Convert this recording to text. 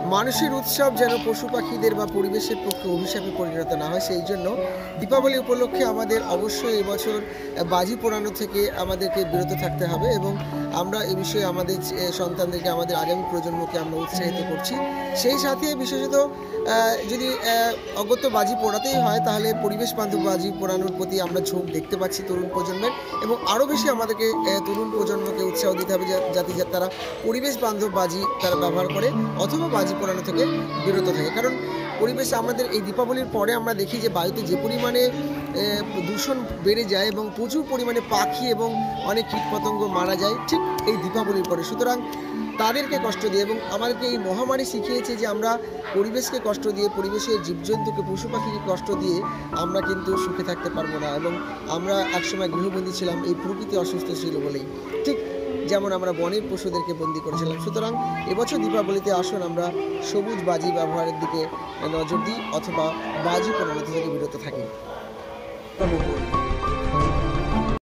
মানুষের উৎসব যেন পশু পাখিদের বা পরিবেশের পক্ষে অভিশাপে পরিণত না হয়, সেই জন্য দীপাবলি উপলক্ষে আমাদের অবশ্যই এবছর বাজি পোড়ানো থেকে আমাদেরকে বিরত থাকতে হবে এবং আমরা এ বিষয়ে আমাদের সন্তানদেরকে, আমাদের আগামী প্রজন্মকে আমরা উৎসাহিত করছি। সেই সাথে বিশেষত যদি অগত্য বাজি পোড়াতেই হয় তাহলে পরিবেশ বান্ধব বাজি পোড়ানোর প্রতি আমরা ঝোঁক দেখতে পাচ্ছি তরুণ প্রজন্মের, এবং আরও বেশি আমাদেরকে তরুণ প্রজন্মকে উৎসাহ দিতে হবে যাতে তারা পরিবেশ বান্ধব বাজি তারা ব্যবহার করে অথবা বাজি পোড়ানো থেকে বিরত থাকে। কারণ পরিবেশ আমাদের এই দীপাবলির পরে আমরা দেখি যে বায়ুতে যে পরিমাণে দূষণ বেড়ে যায় এবং প্রচুর পরিমাণে পাখি এবং অনেক কীটপতঙ্গ মারা যায় ঠিক এই দীপাবলির পরে। সুতরাং তাদেরকে কষ্ট দিয়ে এবং আমাদেরকে এই মহামারী শিখিয়েছে যে আমরা পরিবেশকে কষ্ট দিয়ে, পরিবেশের জীবজন্তুকে, পশু পাখিকে কষ্ট দিয়ে আমরা কিন্তু সুখে থাকতে পারবো না, এবং আমরা একসময় গৃহবন্দী ছিলাম এই প্রকৃতি অসুস্থ ছিল বলেই, ঠিক যেমন আমরা বনের পশুদেরকে বন্দি করেছিলাম। সুতরাং এবছর দীপাবলিতে আসুন আমরা সবুজ বাজি ব্যবহারের দিকে নজর দিই অথবা বাজি পোড়ানো থেকে বিরত থাকি।